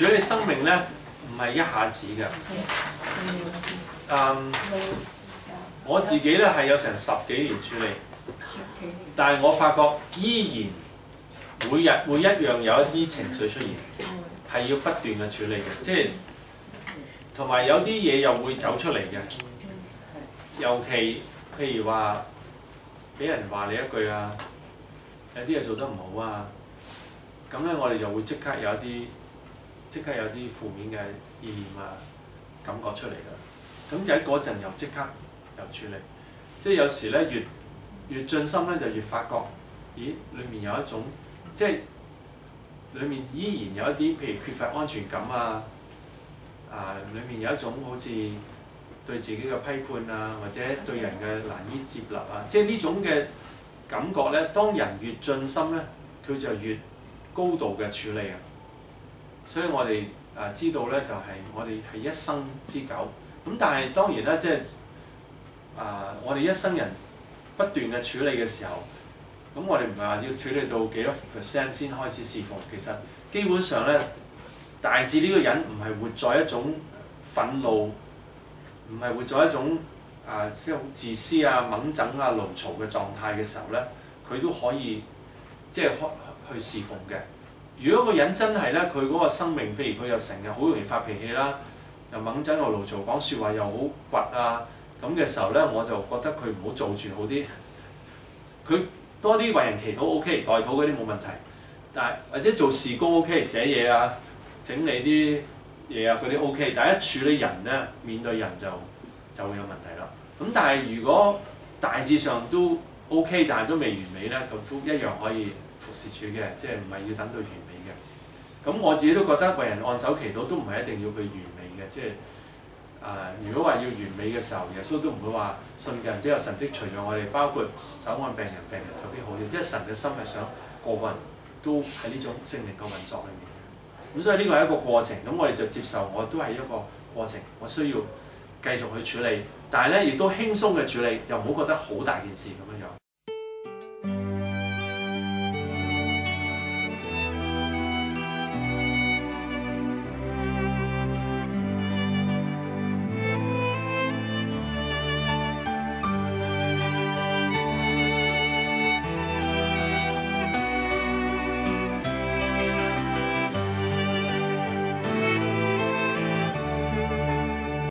處理生命咧唔係一下子嘅。我自己咧係有成10幾年處理，但係我發覺依然每日會一樣有一啲情緒出現，係要不斷嘅處理嘅，即係同埋有啲嘢又會走出嚟嘅。尤其譬如話俾人話你一句啊，有啲嘢做得唔好啊，咁咧我哋就會即刻有啲負面嘅意念啊感覺出嚟㗎。咁就喺嗰陣又即刻又處理，即係有時咧越進心咧就越發覺，咦，裡面有一種即係裡面依然有一啲譬如缺乏安全感啊，裡面有一種好似對自己嘅批判啊，或者對人嘅難以接納啊，即係呢種嘅感覺咧，當人越進心咧，佢就越高度嘅處理啊。所以我哋知道咧，就係我哋係一生之久。咁但係當然啦，即係我哋一生人不斷嘅處理嘅時候，咁我哋唔係話要處理到幾多%先開始侍奉。其實基本上咧，大致呢個人唔係活在一種憤怒，唔係活在一種即係好自私啊、掹整啊、勞嘈嘅狀態嘅時候咧，佢都可以即係去侍奉嘅。如果個人真係咧，佢嗰個生命，譬如佢又成日好容易發脾氣啦，又掹整又勞嘈，講説話又好倔啊，咁嘅時候咧，我就覺得佢唔好做住好啲。佢多啲為人祈禱 OK， 代禱嗰啲冇問題，但係或者做事工 OK， 寫嘢啊、整理啲嘢啊嗰啲 OK， 但係一處理人咧，面對人就會有問題啦。咁但係如果大致上都 OK， 但係都未完美咧，咁都一樣可以服侍主嘅，即係唔係要等到完美嘅。咁我自己都覺得為人按手祈禱都唔係一定要佢完美嘅，即係如果話要完美嘅時候，耶穌都唔會話信嘅人都有神蹟隨著我哋，包括手按病人，病人就必好了。即係神嘅心係想個個人都喺呢種聖靈嘅運作裏面。咁所以呢個係一個過程，咁我哋就接受，我都係一個過程，我需要繼續去處理，但係咧亦都輕鬆嘅處理，又唔好覺得好大件事咁樣樣。